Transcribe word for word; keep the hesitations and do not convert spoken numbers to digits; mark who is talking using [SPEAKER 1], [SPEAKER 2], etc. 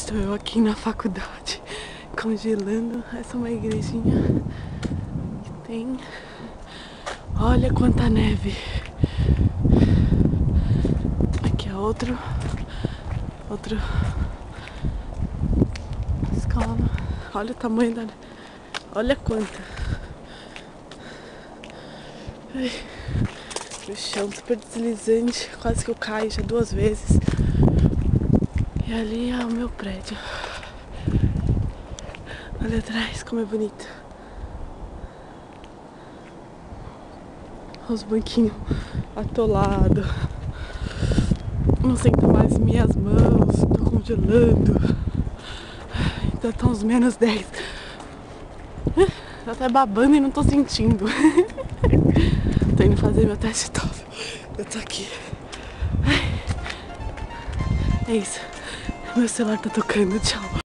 [SPEAKER 1] Estou eu aqui na faculdade, congelando. Essa é uma igrejinha que tem... Olha quanta neve. Aqui é outro... Outro... escala. Olha o tamanho da... Olha quanta. Ai, o chão super deslizante. Quase que eu caio já duas vezes. E ali é o meu prédio. Olha atrás como é bonito. Os banquinhos atolados. Não sinto mais minhas mãos. Tô congelando. Ainda tá uns menos dez. Tô até babando e não tô sentindo. Tô indo fazer meu teste TOEFL. Eu tô aqui. É isso. Meu celular tá tocando. Tchau.